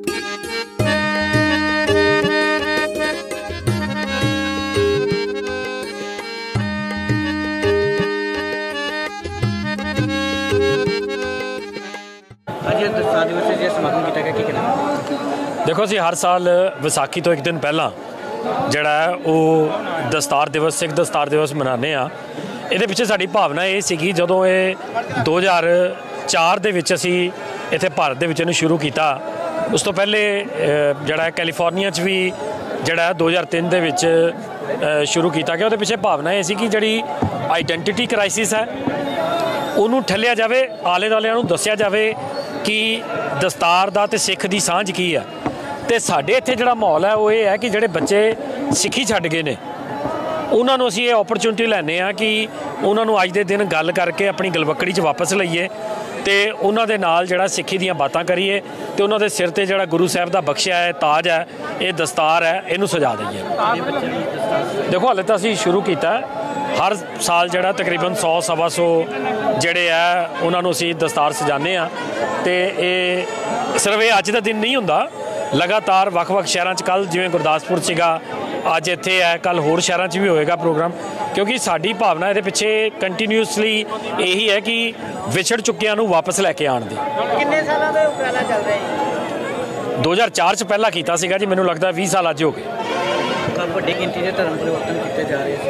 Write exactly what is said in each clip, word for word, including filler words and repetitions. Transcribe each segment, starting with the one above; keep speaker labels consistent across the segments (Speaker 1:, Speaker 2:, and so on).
Speaker 1: देखो जी हर साल विसाखी तो एक दिन पहला जड़ा है वो दस्तार दिवस सिख दस्तार दिवस मनाने आ। ये पिछे साड़ी भावना ये सी जदों ये दो हज़ार चार दे विच असी इत्थे भारत दे विच इहनूं शुरू किया। उस तो पहले जड़ा कैलीफोर्निया च भी जड़ा दो हज़ार तीन दे विच शुरू किया गया। उहदे पिछे भावना ये सी कि जिहड़ी आइडेंटिटी क्राइसिस है उहनूं ठल्लिया जावे, आले दुआलिਆਂ ਨੂੰ दस्सिया जावे कि दस्तार दा ते सिख दी सांझ की है। तो साढ़े इत्थे जिहड़ा माहौल है वो ये है कि जिहड़े बच्चे सिक्खी छड्ड गए ने उन्हां नूं असीं ये अपॉर्चुनिटी लैने आ कि उन्हां नूं अज दे दिन गल करके अपनी गलवक्कड़ी च वापस लईए ते उन्हां दे नाल जिहड़ा सिक्खी दीयां बातां करिए ते उन्हां दे सिर ते जिहड़ा गुरु साहिब दा बख्शिया है ताज है, ये दस्तार है, इहनूं सजा दईए। देखो हाले तो असीं शुरू कीता हर साल जिहड़ा तकरीबन सौ सवा सौ जिहड़े है उन्हां नूं असीं दस्तार सजाने आ ते ये सिर्फ ये अज दा दिन नहीं हुंदा, लगातार वख-वख शहरां च कल जिवें गुरदासपुर सीगा, अज इत्थे है, कल होर शहरां च भी होएगा प्रोग्राम। क्योंकि साडी भावना इहदे पिछे कंटीन्यूअसली यही है कि विछड़ चुक्कियां नूं वापस लैके आउण दी।
Speaker 2: किन्ने सालां दा उपराला चल रहा है?
Speaker 1: दो हज़ार चार च पहला कीता सीगा जी, मैनूं लगदा बीस साल अज हो गए।
Speaker 2: वड्डी गिनती दे धर्म परिवर्तन कीते जा रहे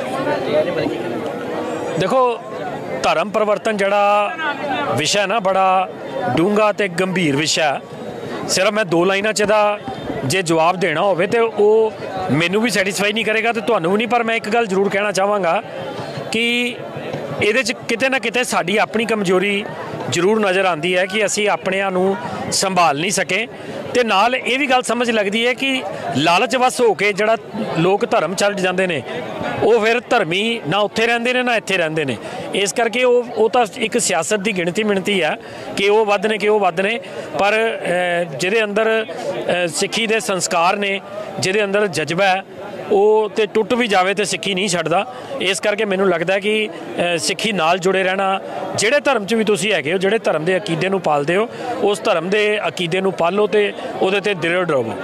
Speaker 2: हैं।
Speaker 1: देखो धर्म परिवर्तन जिहड़ा विषय ना बड़ा डूंगा ते गंभीर विषय है। सिर्फ मैं दो लाइनां च इहदा जे जवाब देना होवे ते वो मैनू भी सैटिस्फाई नहीं करेगा तो तुहानू भी नहीं। पर मैं एक गल जरूर कहना चाहांगा कि इहदे च किते ना किते साडी अपनी कमजोरी जरूर नज़र आती है कि असी अपने नूं संभाल नहीं सके। ते नाल ये भी गल समझ लगती है कि लालच वस हो के जिहड़ा लोग धर्म छड्ड जांदे ने वो फिर धर्मी ना उत्थे रहिंदे ने ना इत्थे रहिंदे ने। इस करके वो वो तो एक सियासत की गिणती मिणती है कि वो वध ने कि वो वध ने, पर जिहदे अंदर सिक्खी दे संस्कार ने, जिहदे अंदर जज्बा है वो तो टुट भी जाए तो सिक्खी नहीं छड्डदा। इस करके मैनूं लगदा है कि सिक्खी नाल जुड़े रहना, जिहड़े धर्म च भी तुसीं हैगे हो, जिहड़े धर्म के अकीदे नूं पालदे हो, उस धर्म के अकीदे नूं पालो तो उहदे ते दृढ़ रहो।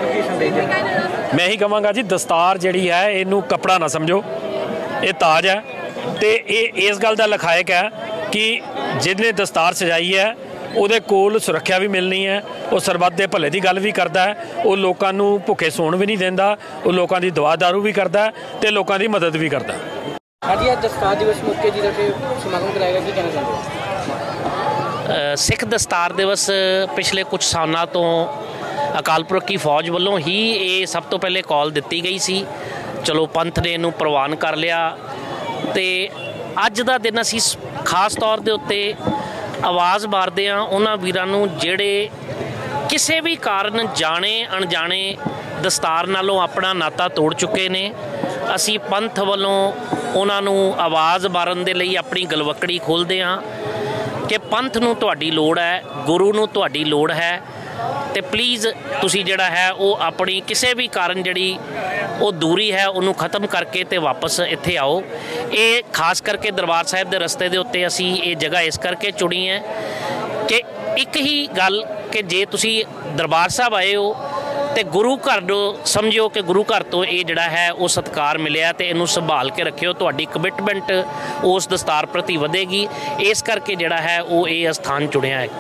Speaker 1: मैं ही कहांगा जी दस्तार जिहड़ी है इहनूं कपड़ा ना समझो, ये ताज है। तो ये इस गल का लखायक है कि जिहने दस्तार सजाई है ਉਹਦੇ ਕੋਲ सुरक्षा भी मिलनी है, वो सरबत के भले की गल भी करता है, वो लोगों को भुखे सौण भी नहीं देंदा, वो लोगों की दुआ दारू भी करता है तो लोगों की मदद भी करता है।
Speaker 2: आज दस्तार दिवस मौके जी समागम कराएगा, की कहना चाहते हैं?
Speaker 3: सिख दस्तार दिवस पिछले कुछ सालों तो अकाल पुरख की फौज वालों ही ये सब तो पहले कॉल दी गई सी। चलो पंथ ने इनू प्रवान कर लिया तो अज का दिन असी खास तौर के उत्ते आवाज़ मारते हैं उन्होंने वीरां नूं जिहड़े किसी भी कारण जाने अणजाने दस्तार नालों अपना नाता तोड़ चुके ने। असी पंथ वालों उन्हां नूं आवाज़ मारन दे लई अपनी गलवक्कड़ी खोलते हैं कि पंथ नूं तुहाडी लोड़ है, गुरु नूं तुहाडी लोड़ है, तो प्लीज़ तुसी जिहड़ा है वो अपनी किसी भी कारण जिहड़ी वो दूरी है उन्होंने ख़त्म करके तो वापस इत्थे आओ। ये खास करके दरबार साहिब के रस्ते के उत्ते असी ये जगह इस करके चुनी है कि एक ही गल कि जे तुसी दरबार साहब आए हो तो गुरु घर समझो कि गुरु घर तो ये जिहड़ा है वो सत्कार मिलिया तो इनू संभाल के रखियो, तुहाडी कमिटमेंट उस दस्तार प्रति वधेगी। इस करके जिहड़ा है वो ये स्थान चुनिया है।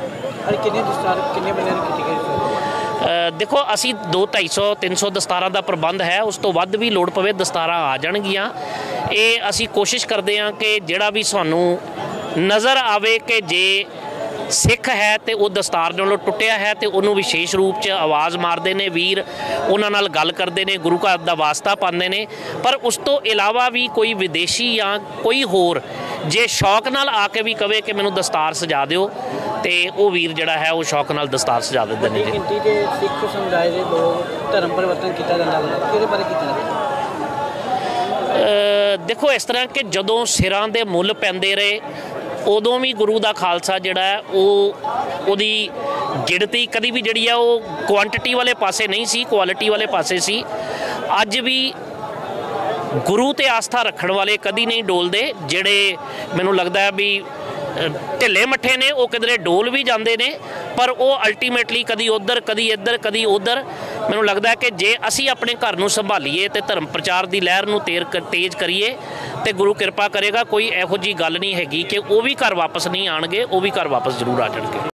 Speaker 3: देखो असी दो ढाई सौ तीन सौ दस्तारां दा प्रबंध है, उस तो वध भी लोड़ पवे दस्तारां आ जाणगियां। ये असी कोशिश करते हैं कि जिहड़ा भी सानू नज़र आवे कि जे सिख है तो वो दस्तार नालों टुटिया है तो उन्होंने विशेष रूप से आवाज़ मारते हैं, वीर उन्हां नाल गल करते हैं, गुरु घर का वास्ता पाते हैं। पर उस तो इलावा भी कोई विदेशी या कोई होर जे शौक नाल आके भी कहे कि मैनू दस्तार सजा दिओ तो वो वीर जिहड़ा है वो शौक नाल दस्तार सजा देते हैं।
Speaker 2: गिनती के सिख समुदाय के लोग धर्म परिवर्तन किया जाता है, किहदे बारे कीता?
Speaker 3: देखो इस तरह कि जदों सिरां दे मुੱਲ पैंदे रहे उदों भी गुरु का खालसा जिहड़ा है वो दी गिणती कभी भी जिहड़ी है वो क्वांटिटी वाले पासे नहीं सी, क्वालिटी वाले पासे सी। अज भी गुरु ते आस्था रखण वाले कदी नहीं डोलदे, जिहड़े मैनूं लगदा है भी ਢਿੱਲੇ ਮੱਠੇ ਨੇ, ਉਹ ਕਿਧਰੇ ਡੋਲ ਵੀ ਜਾਂਦੇ ਨੇ, ਪਰ ਉਹ ਅਲਟੀਮੇਟਲੀ ਕਦੀ ਉੱਧਰ ਕਦੀ ਇੱਧਰ ਕਦੀ ਉੱਧਰ। ਮੈਨੂੰ ਲੱਗਦਾ ਕਿ ਜੇ ਅਸੀਂ ਆਪਣੇ ਘਰ ਨੂੰ ਸੰਭਾਲੀਏ ਤੇ ਧਰਮ ਪ੍ਰਚਾਰ ਦੀ ਲਹਿਰ ਨੂੰ ਤੇਰ ਤੇਜ਼ ਕਰੀਏ ਤੇ ਗੁਰੂ ਕਿਰਪਾ ਕਰੇਗਾ। ਕੋਈ ਇਹੋ ਜਿਹੀ ਗੱਲ ਨਹੀਂ ਹੈਗੀ ਕਿ ਉਹ ਵੀ ਘਰ ਵਾਪਸ ਨਹੀਂ ਆਣਗੇ, ਉਹ ਵੀ ਘਰ ਵਾਪਸ ਜ਼ਰੂਰ ਆ ਜਾਣਗੇ।